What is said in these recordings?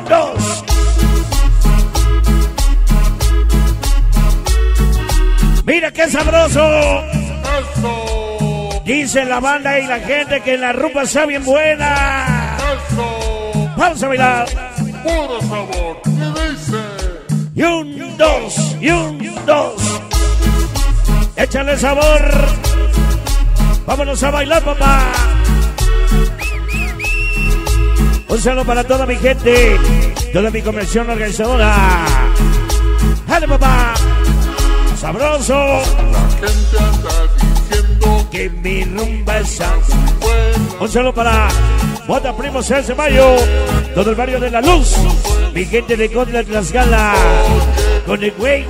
2. Mira qué sabroso. Eso. Dice la banda y la gente que la rumba está bien buena. Eso. Vamos a bailar. Puro sabor. ¿Qué dice? Y un, dos, y un, dos. Échale sabor. Vámonos a bailar, papá. Un saludo para toda mi gente, toda mi convención organizadora. ¡Dale, papá! ¡Sabroso! La gente anda diciendo Que mi rumba está buena. un saludo para Bota Primo 6 de mayo, todo el barrio de La Luz, mi gente de Contra Tlaxcala, con el güey.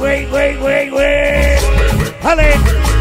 ¡Dale!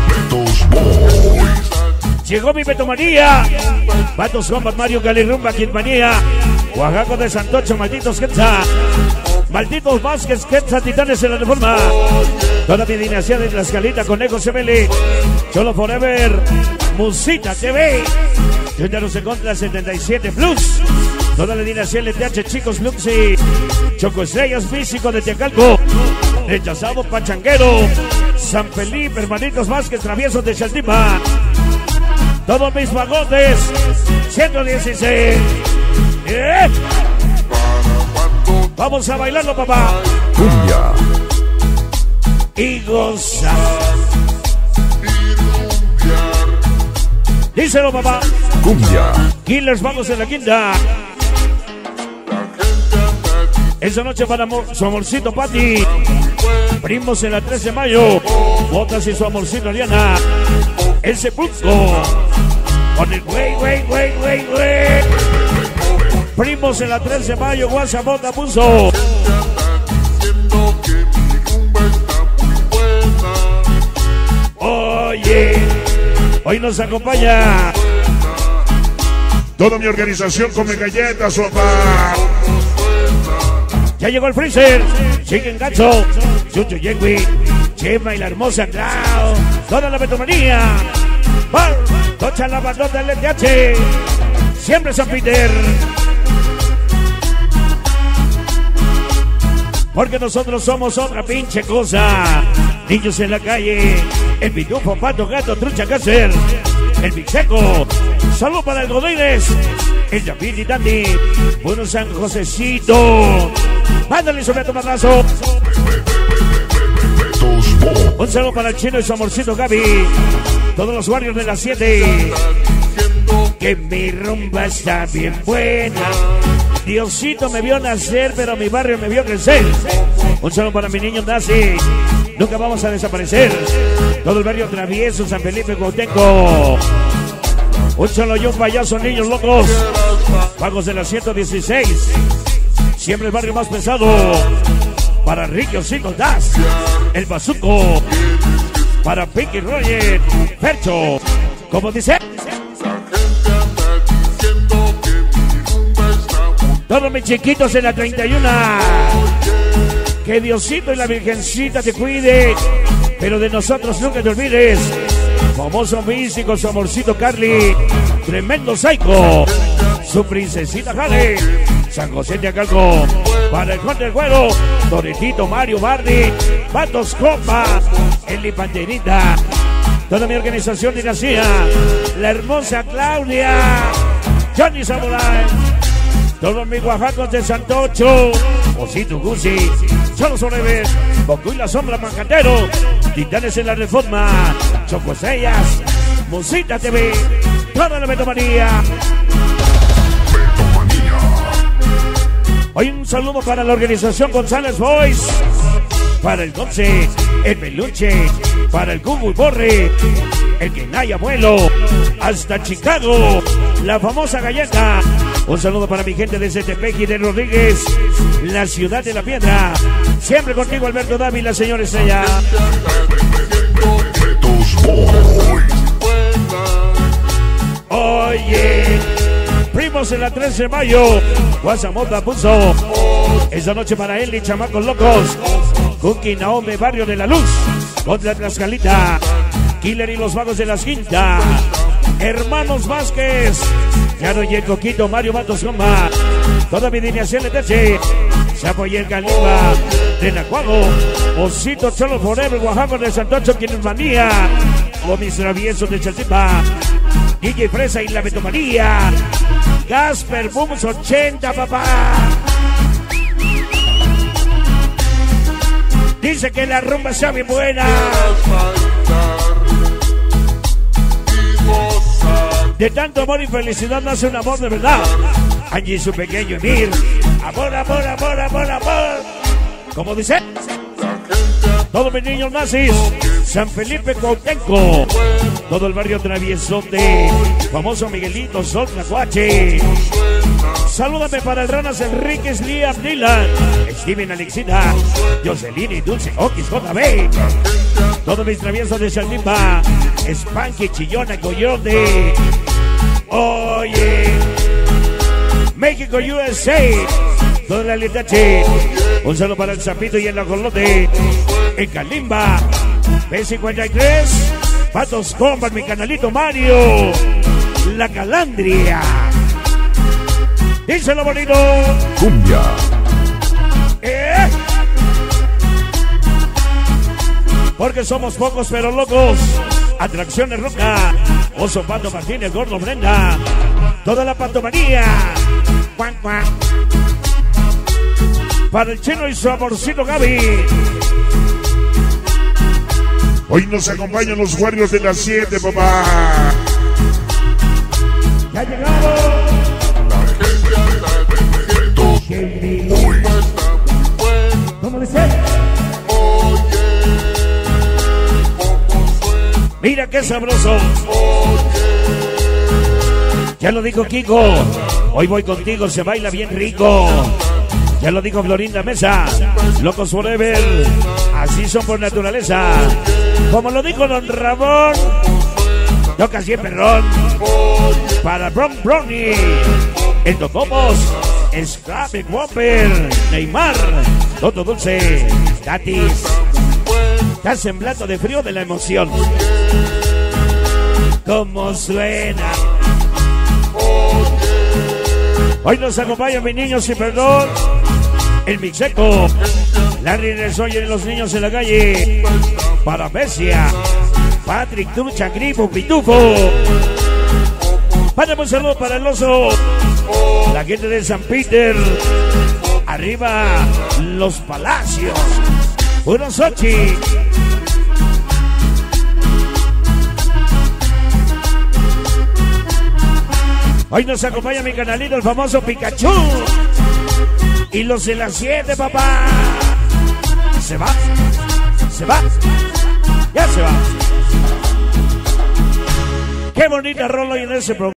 Llegó mi Betomanía, Vatos Compas Mario Calirrumba, Quinmanía, Oaxaca de Santocho, malditos Quetzal, malditos Vázquez, Quetzal, Titanes en la Reforma, toda mi dinastía de Tlaxcalita, Conejo CBL, Cholo Forever, Musita TV, Junior se contra 77 Plus, toda la dinastía LTH, Chicos Luxi, Choco Estrellas Físico de Tecalco, Rechazado Pachanguero, San Felipe, Hermanitos Vázquez, Traviesos de Chaltipa, todos mis vagones, 116. Vamos a bailarlo, papá. Cumbia. Y gozar. Díselo, papá. Cumbia. Killers, vamos en la quinta. Esa noche para su amorcito Pati. Primos en la 3 de mayo. Botas y su amorcito Ariana. El Sepulcro. Con el güey. Primos en la 3 de mayo. Guasabota puso. Oye, hoy nos acompaña Toda mi organización come galletas, papá. ya llegó el Freezer, Chicken Gacho, Chucho Yengui, Chema y la hermosa Clau, toda la Betomanía, Tocha la bandota del LTH, siempre San Peter. Porque nosotros somos otra pinche cosa. Niños en la calle, el pitufo, pato, gato, trucha, cácer, el mixeco, salud para el Godínez, el Yapiti Dandy, bueno San Josecito. Mándale sobre tu madrazo. Un saludo para el chino y su amorcito Gaby. Todos los barrios de las 7. Que mi rumba está bien buena. Diosito me vio nacer, pero mi barrio me vio crecer. Un saludo para mi niño Nazi. Nunca vamos a desaparecer. Todo el barrio Travieso, San Felipe, Cuauhtémoc. Un saludo y un payaso, niños locos. Pagos de la 116. Siempre el barrio más pesado. Para Ricky Osito Das. El Bazuco. Para Pinky Roger. Percho. Como dice. Todos mis chiquitos en la 31. Que Diosito y la Virgencita te cuide. Pero de nosotros nunca te olvides. Famoso místico, su amorcito Carly. Tremendo Psycho. Su princesita Jale. San José de Acalco. Para el Conde del Güero. Doretito, Mario, Bardi. Patos Copa. Eli Panterita. Toda mi organización dinastía. La hermosa Claudia. Johnny Samurai. Todos mis oaxacos de Santocho, Osito Gucci, Cholo Sorever, Bocu y la Sombra Mancatero, Titanes en la Reforma, Choco Estrellas, Musita TV, toda la Betomanía. Hoy un saludo para la organización González Boys, para el Gonce, el Peluche, para el Google Borre, el Kenay Abuelo, hasta Chicago, la famosa galleta. Un saludo para mi gente de Zetepec y de Rodríguez, la ciudad de la piedra. Siempre contigo, Alberto Dávila, señor Estrella. Oye, primos en la 13 de mayo, Guasamota puso. Esta noche para él y chamacos locos. Cookie Naome, barrio de la Luz, contra Tlaxcalita. Killer y los vagos de las quintas. Hermanos Vázquez. Yano y el Coquito, Mario Matos Goma. Toda mi alineación de Teche. Chapoyer Calimba de Nacuago. Osito Cholo Forever, Oaxaca de Santocho, quienes manía. O mis traviesos de Chaltipa. DJ Fresa y la Betomanía. Gasper Booms 80, papá. Dice que la rumba sea bien buena. De tanto amor y felicidad nace un amor de verdad. Angie y su pequeño Emir. Amor, amor, amor, amor, amor. Como dice, todos mis niños nazis. San Felipe Cuauhtémoc. Todo el barrio traviesote. Famoso Miguelito Sol Tlacuache. Salúdame para el Ranas Enríquez, Liam Dylan, Steven Alexina, Jocelyn y Dulce Oquis JB. Todos mis traviesos de Chaltimba. Spanky, Chillona, Coyote. Oye, México, USA. Toda la Letache. Un saludo para el Zapito y el Ajolote. En Calimba. P53. Patos Combat, mi canalito Mario. La Calandria. Díselo bonito. Cumbia. Porque somos pocos pero locos. Atracciones Roca. Oso Pato Martínez, Gordo Brenda. Toda la patomanía. Cuan, cuan. Para el Chino y su amorcito Gaby. Hoy nos acompañan los guardias de las 7, papá. Ya llegaron. ¿Cómo dice? Mira qué sabroso. Ya lo dijo Kiko. Hoy voy contigo, se baila bien rico. Ya lo dijo Florinda Mesa. Locos Forever. Así son por naturaleza. Como lo dijo Don Ramón. Toca siempre Ron. Para Brownie. El Tocomos. Scrap, Whopper, Neymar, Toto Dulce, Tatis. Está semblando de frío de la emoción. ¿Cómo suena? Hoy nos acompañan mis niños y perdón. El Mixeco, Larry Resoyer y los niños en la calle. Para Messia, Patrick, Trucha, Gripo, Pitufo. Mándame un saludo para el oso. La gente de San Peter. Arriba los Palacios. Uno Sochi. Hoy nos acompaña mi canalito, el famoso Pikachu. Y los de las 7, papá. Se va. Se va. Ya se va. Qué bonita rola hoy en ese programa.